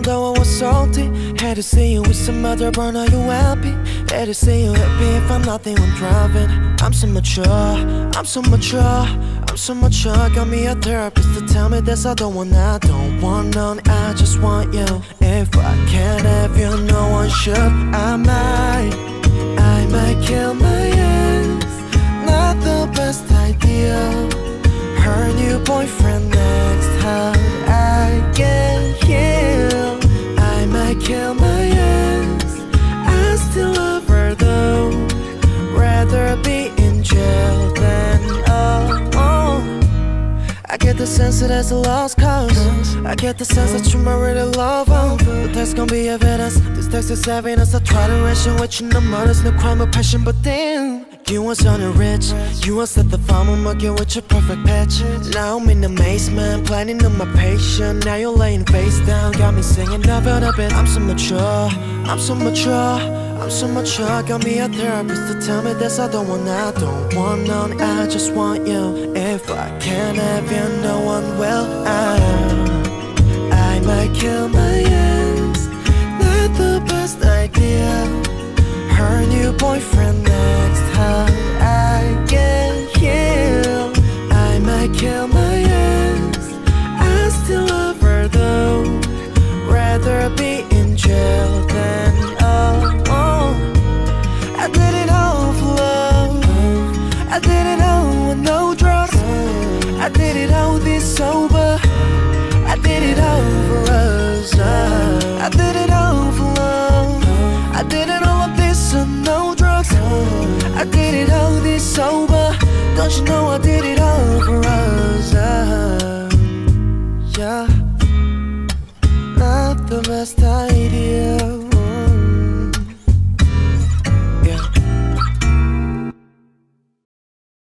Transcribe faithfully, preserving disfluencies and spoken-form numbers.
even though I was salty. Had to see you with some other, but now you happy. Had to see you happy if I'm not the one driving. I'm so mature, I'm so mature, I'm so mature. Got me a therapist to tell me there's other one I don't want none, I just want you. If I can't have you, no one should. I might, I might kill my ex. Not the best idea. Her new boyfriend next. How I get heal. I might kill my ex. I still love her though. Rather be in jail than oh, oh. I get the sense that there's a lost cause. I get the sense that you might really love him, but there's gonna be evidence. This text is evidence. I try to ration with you, no murders, no crime or passion, but then you want something rich. You want set the farm, I'ma get with your perfect pitch. Now I'm in amazement, planning on my patient. Now you're laying face down, got me singing up out a bit. I'm so mature, I'm so mature, I'm so mature. Got me a therapist to tell me there's other one I don't want none, I just want you. If I can't have you, no one will. I, I might kill my ex. Not the best idea. Her new boyfriend next. How I get healed. I might kill my ex. I still love her though. Rather be in jail than oh, oh. I did it all for love. I did it all with no drugs. I did it all this sober. I did it all for us. I did it all for love. I did it all of this and no drugs. I did it all this sober. Don't you know I did it all for us? Yeah, not the best idea.